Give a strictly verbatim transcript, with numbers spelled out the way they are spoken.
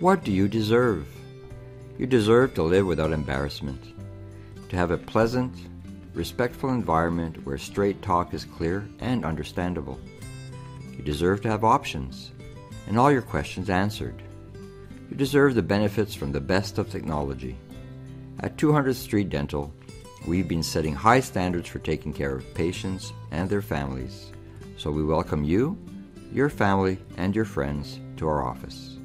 What do you deserve? You deserve to live without embarrassment, to have a pleasant, respectful environment where straight talk is clear and understandable. You deserve to have options and all your questions answered. You deserve the benefits from the best of technology. At two hundredth Street Dental, we've been setting high standards for taking care of patients and their families, so we welcome you, your family, and your friends to our office.